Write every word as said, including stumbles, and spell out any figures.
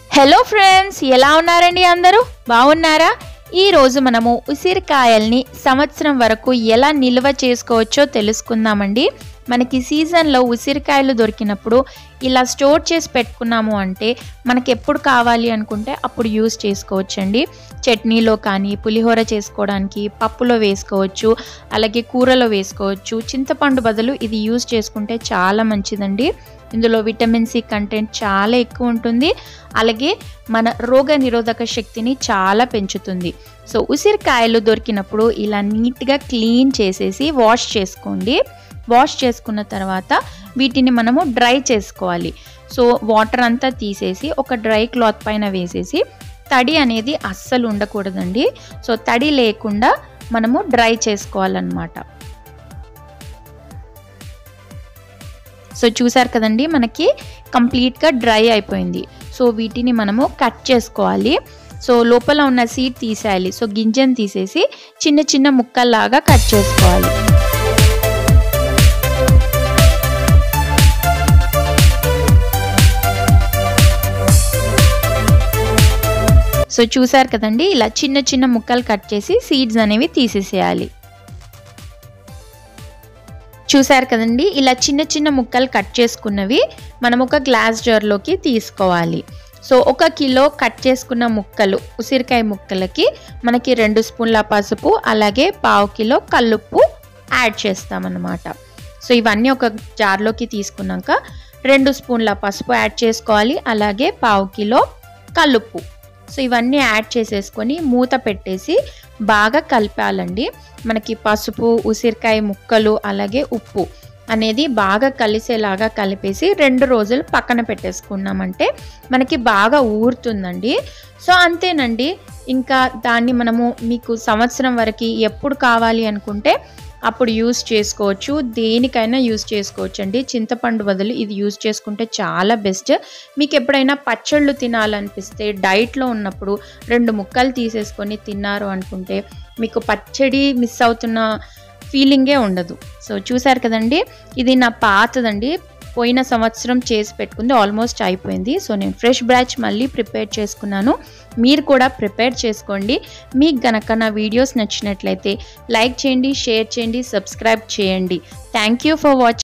Hello friends, ఎలా ఉన్నారండి? అందరూ బాగున్నారా? ఈ రోజు మనము ఉసిరికాయల్ని సంవత్సరం వరకు ఎలా నిల్వ చేసుకోవచ్చో తెలుసుకుందామండి. మనకి సీజన్లో ఉసిరికాయలు దొరికినప్పుడు ఇలా స్టోర్ చేసి పెట్టుకున్నాము అంటే మనకి ఎప్పుడు కావాలి అనుకుంటే అప్పుడు యూస్ చేసుకోవచ్చండి. చట్నీలో కానీ, పులిహోర చేసుకోవడానికి, పప్పులో వేసుకోవచ్చు, అలాగే కూరలో వేసుకోవచ్చు. చింతపండు బదులు ఇది యూస్ చేసుకుంటే చాలా మంచిదండి. ఇందులో విటమిన్ సి కంటెంట్ చాలా ఎక్కువ ఉంటుంది, అలాగే మన రోగ నిరోధక శక్తిని చాలా పెంచుతుంది. సో ఉసిరికాయలు దొరికినప్పుడు ఇలా నీట్గా క్లీన్ చేసేసి వాష్ చేసుకోండి. వాష్ చేసుకున్న తర్వాత వీటిని మనము డ్రై చేసుకోవాలి. సో వాటర్ అంతా తీసేసి ఒక డ్రై క్లాత్ పైన వేసేసి, తడి అనేది అస్సలు ఉండకూడదండి. సో తడి లేకుండా మనము డ్రై చేసుకోవాలన్నమాట. సో చూసారు కదండి, మనకి కంప్లీట్గా డ్రై అయిపోయింది. సో వీటిని మనము కట్ చేసుకోవాలి. సో లోపల ఉన్న సీడ్ తీసేయాలి. సో గింజను తీసేసి చిన్న చిన్న ముక్కల్లాగా కట్ చేసుకోవాలి. సో చూసారు కదండి, ఇలా చిన్న చిన్న ముక్కలు కట్ చేసి సీడ్స్ అనేవి తీసేసేయాలి. చూసారు కదండి, ఇలా చిన్న చిన్న ముక్కలు కట్ చేసుకున్నవి మనం ఒక గ్లాస్ జార్లోకి తీసుకోవాలి. సో ఒక కిలో కట్ చేసుకున్న ముక్కలు ఉసిరికాయ ముక్కలకి మనకి రెండు స్పూన్ల పసుపు, అలాగే పావు కిలో కల్లుప్పు యాడ్ చేస్తామన్నమాట. సో ఇవన్నీ ఒక జార్లోకి తీసుకున్నాక రెండు స్పూన్ల పసుపు యాడ్ చేసుకోవాలి, అలాగే పావు కిలో కల్లుప్పు. సో ఇవన్నీ యాడ్ చేసేసుకొని మూత పెట్టేసి బాగా కలిపాలండి. మనకి పసుపు, ఉసిరికాయ ముక్కలు, అలాగే ఉప్పు అనేది బాగా కలిసేలాగా కలిపేసి రెండు రోజులు పక్కన పెట్టేసుకున్నామంటే మనకి బాగా ఊరుతుందండి. సో అంతేనండి, ఇంకా దాన్ని మనము మీకు సంవత్సరం వరకు ఎప్పుడు కావాలి అనుకుంటే అప్పుడు యూస్ చేసుకోవచ్చు. దేనికైనా యూస్ చేసుకోవచ్చు అండి. చింతపండు బదులు ఇది యూస్ చేసుకుంటే చాలా బెస్ట్. మీకు ఎప్పుడైనా పచ్చళ్ళు తినాలనిపిస్తే డైట్లో ఉన్నప్పుడు రెండు ముక్కలు తీసేసుకొని తిన్నారు అనుకుంటే మీకు పచ్చడి మిస్ అవుతున్న ఫీలింగే ఉండదు. సో చూసారు కదండి, ఇది నా పాతదండి, పోయిన సంవత్సరం చేసి పెట్టుకుంది, ఆల్మోస్ట్ అయిపోయింది. సో నేను ఫ్రెష్ బ్యాచ్ మళ్ళీ ప్రిపేర్ చేసుకున్నాను. మీరు కూడా ప్రిపేర్ చేసుకోండి. మీకు గనక నా వీడియోస్ నచ్చినట్లయితే లైక్ చేయండి, షేర్ చేయండి, సబ్స్క్రైబ్ చేయండి. Thank you for watching.